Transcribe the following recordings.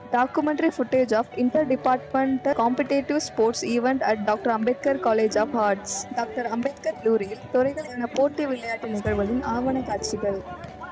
documentary footage of inter-departmental competitive sports event at Dr.Ambedkar College of Arts. Dr. Ambedkar கல்லூரியில் துறைகளான போட்டி விளையாட்டு நிகழ்வுகளின் ஆவண காட்சிகள்.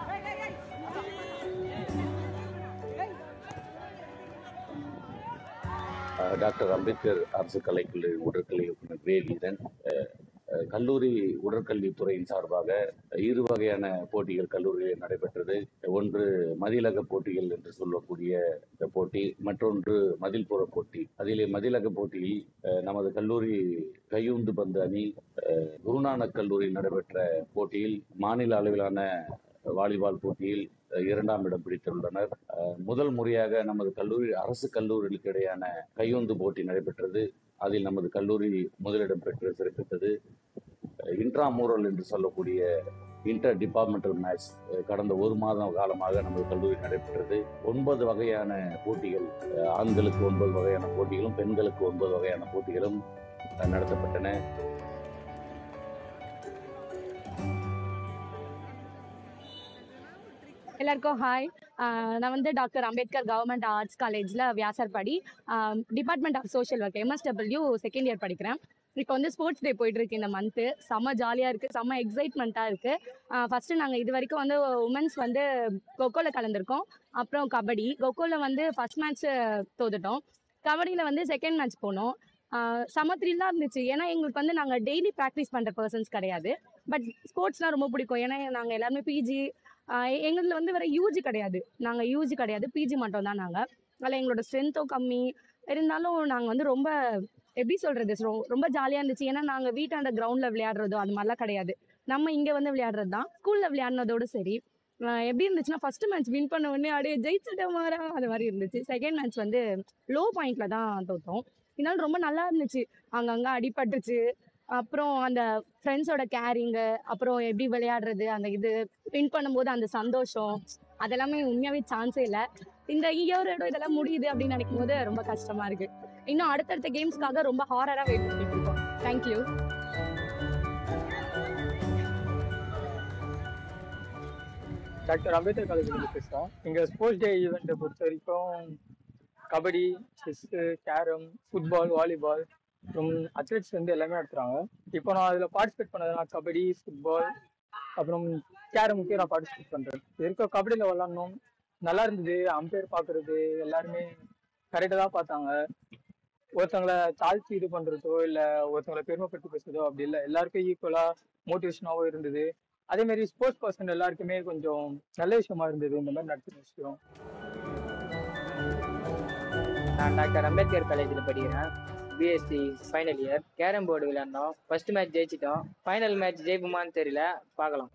டாக்டர் அம்பேத்கர் அரசு கலைக்கல்லூரி உடற்கல்வி இயக்குனர் வீரன் கல்லூரி உடற்கல்வித்துறையின் சார்பாக இரு வகையான போட்டிகள் கல்லூரியில் நடைபெற்றது. ஒன்று மதிலக போட்டிகள் என்று சொல்லக்கூடிய போட்டி, மற்றொன்று மதில்புற போட்டி. அதிலே மதிலக போட்டியில் நமது கல்லூரி கையுந்து பந்து அணி குருநானக் கல்லூரியில் நடைபெற்ற போட்டியில் மாநில அளவிலான வாலிபால் போட்டியில் 2ஆம் இடம் பிடித்துள்ளனர். முதல் முறையாக நமது கல்லூரி அரசு கல்லூரிகளுக்கு இடையான கையுந்து போட்டி நடைபெற்றது. அதில் நமது கல்லூரி முதலிடம் பெற்று சிறப்பித்தது. இன்ட்ராமூரல் என்று சொல்லக்கூடிய இன்டர் டிபார்ட்மெண்டல் மேட்ச் கடந்த ஒரு மாதம் காலமாக நமது கல்லூரி நடைபெற்றது. 9 வகையான போட்டிகள், ஆண்களுக்கு 9 வகையான போட்டிகளும் பெண்களுக்கு 9 வகையான போட்டிகளும் நடத்தப்பட்டன. எல்லாருக்கும் ஹாய். நான் வந்து டாக்டர் அம்பேத்கர் கவர்மெண்ட் ஆர்ட்ஸ் காலேஜில் Vyasarpadi department of social work MSW second year படிக்கிறேன். இப்போ வந்து ஸ்போர்ட்ஸ் டே போயிட்டுருக்கு இந்த மந்த்து. செம்ம ஜாலியாக இருக்குது, செம்ம எக்ஸைட்மெண்ட்டாக இருக்குது. ஃபஸ்ட்டு நாங்கள் இது வரைக்கும் வந்து உமன்ஸ் வந்து கொக்கோவில் கலந்துருக்கோம், அப்புறம் கபடி. கொக்கோவில் வந்து ஃபஸ்ட் மேட்ச் தோத்துட்டோம், கபடியில் வந்து செகண்ட் மேட்ச் போனோம். செம்ம த்ரில்லாக இருந்துச்சு. ஏன்னா எங்களுக்கு வந்து நாங்கள் டெய்லி ப்ராக்டிஸ் பண்ணுற பர்சன்ஸ் கிடையாது, பட் ஸ்போர்ட்ஸ்லாம் ரொம்ப பிடிக்கும். ஏன்னா நாங்கள் எல்லாருமே பிஜி, எங்களில் வந்து வேறு யூஜி கிடையாது, நாங்கள் யூஜி கிடையாது, பிஜி மட்டும் தான். நாங்கள் அதில் எங்களோட ஸ்ட்ரென்த்தும் கம்மி இருந்தாலும் நாங்கள் வந்து ரொம்ப எப்படி சொல்கிறது, ரொம்ப ஜாலியாக இருந்துச்சு. ஏன்னா நாங்கள் வீட்டாண்ட கிரவுண்டில் விளையாடுறதோ அது மாதிரிலாம் கிடையாது, நம்ம இங்கே வந்து விளையாடுறது தான். ஸ்கூலில் விளையாடினதோடு சரி. எப்படி இருந்துச்சுன்னா ஃபஸ்ட்டு மேட்ச் வின் பண்ண உடனே அப்படியே ஜெயிச்சுட்ட மாறா அது மாதிரி இருந்துச்சு. செகண்ட் மேட்ச் வந்து லோ பாயிண்டில் தான் தோற்றோம். இதனால ரொம்ப நல்லா இருந்துச்சு. அங்கங்கே அடிபட்டுச்சு. அப்புறம் அந்த ஃப்ரெண்ட்ஸோட கேரிங்கு, அப்புறம் எப்படி விளையாடுறது, அந்த இது வின் பண்ணும்போது அந்த சந்தோஷம், அதெல்லாமே உண்மையாகவே சான்ஸே இல்லை. இந்த இயரோட இதெல்லாம் முடியுது அப்படின்னு நினைக்கும் போது ரொம்ப கஷ்டமாக இருக்குது. இன்னும் அடுத்தடுத்த கேம்ஸ்க்காக ரொம்ப ஹாரராக வெயிட் பண்ணிட்டு இருக்கோம். தேங்க்யூ. டாக்டர் அம்பேத்கர் காலேஜ் பேசுகிறோம். இங்கே ஸ்போர்ட்ஸ் டே ஈவெண்ட்டை பொறுத்த வரைக்கும் kabaddi, chess, carrom, football, volleyball, அப்புறம் அத்லெட்ஸ் வந்து எல்லாமே நடத்துகிறாங்க. இப்போ நான் அதில் பார்ட்டிசிபேட் பண்ணதுனா கபடி, ஃபுட்பால், அப்புறம் கேரமுக்கே நான் பார்ட்டிசிபேட் பண்ணுறேன். இருக்க கபடியில் விளாட்ணும், நல்லா இருந்தது. அம்பையர் பார்க்குறது எல்லாருமே கரெக்டாக தான் பார்த்தாங்க. ஒருத்தவங்களை தாழ்த்தி இது பண்ணுறதோ இல்லை ஒருத்தவங்களை பெருமைப்பட்டு பேசுறதோ அப்படி இல்லை, எல்லாருக்கும் ஈக்குவலாக மோட்டிவேஷனாகவும் இருந்தது. அதேமாரி ஸ்போர்ட்ஸ் பர்சன் எல்லாருக்குமே கொஞ்சம் நல்ல விஷயமா இருந்தது இந்த மாதிரி நடத்துகிற விஷயம். நான் டாக்டர் அம்பேத்கர் காலேஜில் படிக்கிறேன், BSc final year. Carrom board விளையாண்டோம், ஃபர்ஸ்ட் மேட்ச் ஜெயிச்சிட்டோம். ஃபைனல் மேட்ச் ஜெயிப்புமான்னு தெரியல, பார்க்கலாம்.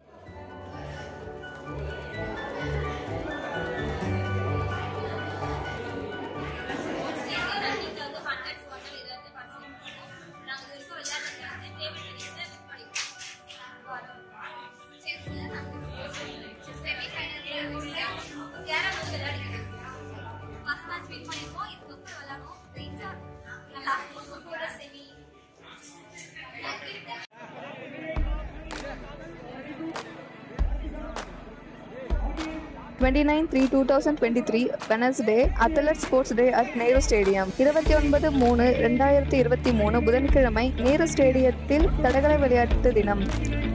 (29/3/2023) Wednesday Athlete Sports Day at Nehru Stadium. 29/3/2023 புதன்கிழமை நேரு ஸ்டேடியத்தில் தடகள விளையாட்டு தினம்.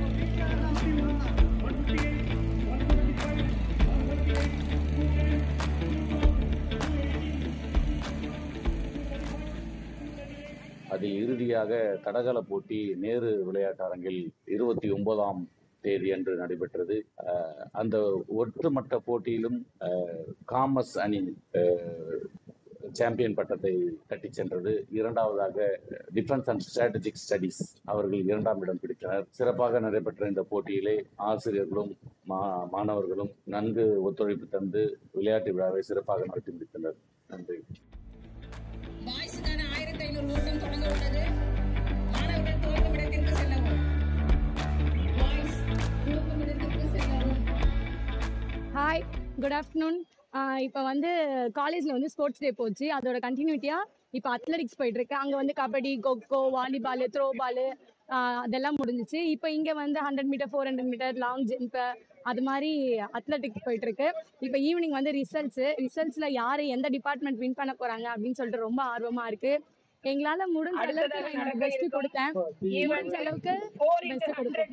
அதில் இறுதியாக தடகள போட்டி நேரு விளையாட்டு அரங்கில் 29ஆம் தேதி அன்று நடைபெற்றது. அந்த ஒட்டுமொத்த போட்டியிலும் காமர்ஸ் அணி சாம்பியன் பட்டத்தை கட்டி சென்றது. இரண்டாவதாக டிஃபென்ஸ் அண்ட் ஸ்ட்ராட்டஜிக் ஸ்டடீஸ் அவர்கள் 2ஆம் இடம் பிடித்தனர். சிறப்பாக நடைபெற்ற இந்த போட்டியிலே ஆசிரியர்களும் மாணவர்களும் நன்கு ஒத்துழைப்பு தந்து விளையாட்டு விழாவை சிறப்பாக நடத்தி முடித்தனர். நன்றி. பாய்ஸுக்கான 1500 ஓட்டம் தொடங்க உள்ளது. மாணவர்கள் துவக்கும் இடத்திற்கு செல்லவும். பாய்ஸ் துவக்கும் இடத்திற்கு செல்லவும். Hi, good afternoon. இப்போ வந்து காலேஜில் வந்து ஸ்போர்ட்ஸ் டே போச்சு, அதோட கண்டினியூட்டியாக இப்போ அத்லெட்டிக்ஸ் போயிட்டுருக்கு. அங்கே வந்து kabaddi, kho kho, volleyball, throw ball அதெல்லாம் முடிஞ்சிச்சு. இப்போ இங்கே வந்து 100 மீட்டர், 400 மீட்டர், லாங் ஜம்ப்பு, அது மாதிரி அத்லெட்டிக்ஸ் போயிட்டு இருக்கு. இப்போ ஈவினிங் வந்து ரிசல்ட்ஸ்ல யாரு எந்த டிபார்ட்மெண்ட் வின் பண்ண போறாங்க அப்படின்னு சொல்லிட்டு ரொம்ப ஆர்வமா இருக்கு. எங்களால முடிஞ்ச அளவுக்கு பெஸ்ட் கொடுத்தேன். முடிஞ்ச அளவுக்கு பெஸ்ட் கொடுத்தேன்.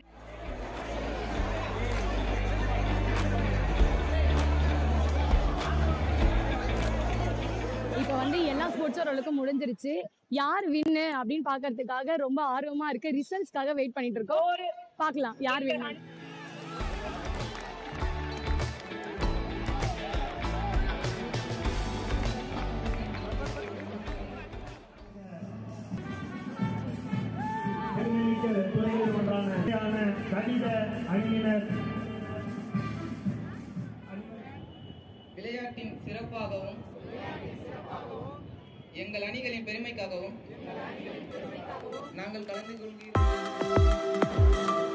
இப்போ வந்து எல்லா ஸ்போர்ட்ஸும் ஓரளவுக்கு முடிஞ்சிருச்சு. யார் வின்னு அப்படின்னு பாக்குறதுக்காக ரொம்ப ஆர்வமா இருக்கு. ரிசல்ட்ஸ்க்காக வெயிட் பண்ணிட்டு இருக்கோம். பார்க்கலாம் யார் வின்னு. விளையாட்டின் சிறப்பாகவும் எங்கள் அணிகளின் பெருமைக்காகவும் நாங்கள் கலந்து கொள்கிறோம்.